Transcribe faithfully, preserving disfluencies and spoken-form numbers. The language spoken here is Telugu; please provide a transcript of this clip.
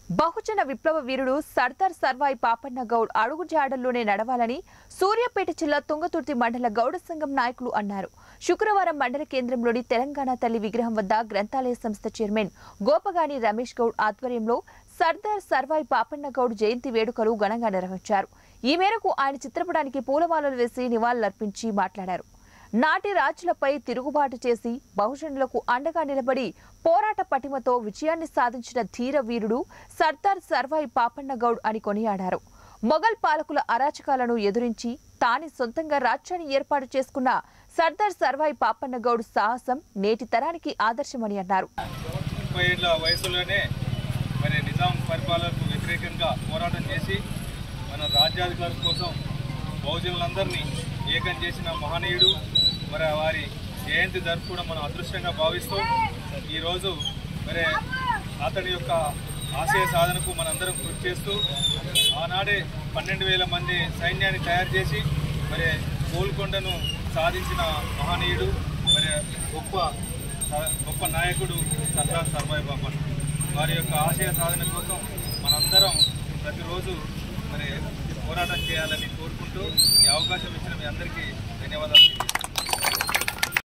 బహుజన విప్లవ వీరుడు సర్దార్ సర్వాయి పాపన్న గౌడ్ అడుగుజాడల్లోనే నడవాలని సూర్యాపేట జిల్లా తుంగతుర్తి మండల గౌడ సంఘం నాయకులు అన్నారు. శుక్రవారం మండల కేంద్రంలోని తెలంగాణ తల్లి విగ్రహం వద్ద గ్రంథాలయ సంస్థ చైర్మన్ గోపగాని రమేష్ గౌడ్ ఆధ్వర్యంలో సర్దార్ సర్వాయి పాపన్న గౌడ్ జయంతి వేడుకలు ఘనంగా నిర్వహించారు. ఈ మేరకు ఆయన చిత్రపటానికి పూలమాలలు వేసి నివాళులర్పించి మాట్లాడారు. నాటి రాజులపై తిరుగుబాటు చేసి బహుజనులకు అండగా నిలబడి పోరాట పటిమతో విజయాన్ని సాధించిన ధీర వీరుడు సర్దార్ సర్వాయి పాపన్న గౌడ్ అని కొనియాడారు. మొఘల్ పాలకుల అరాచకాలను ఎదురించి తాని సొంతంగా రాజ్యాన్ని ఏర్పాటు చేసుకున్న సర్దార్ సర్వాయి పాపన్న గౌడ్ సాహసం నేటి తరానికి ఆదర్శమని అన్నారు. ముప్పై ఏళ్ల వయసులోనే మరి నిజాం పరిపాలనకు వ్యతిరేకంగా పోరాటం చేసి మన రాజ్యాధికారుల కోసం బహుజనులందరినీ ఏకం చేసిన మహనీయుడు. మరి వారి జయంతి జరుపుకోవడం మనం అదృష్టంగా భావిస్తూ ఈరోజు మరి అతని యొక్క ఆశయ సాధనకు మనందరం కృషి చేస్తూ ఆనాడే పన్నెండు వేల మంది సైన్యాన్ని తయారు చేసి మరి గోల్కొండను సాధించిన మహనీయుడు, మరి గొప్ప గొప్ప నాయకుడు సర్దార్ సర్వాయి పాపన్న. వారి యొక్క ఆశయ సాధన కోసం మనందరం ప్రతిరోజు మరి పోరాటం చేయాలని కోరుకుంటూ ఈ అవకాశం ఇచ్చిన మీ అందరికీ ధన్యవాదాలు.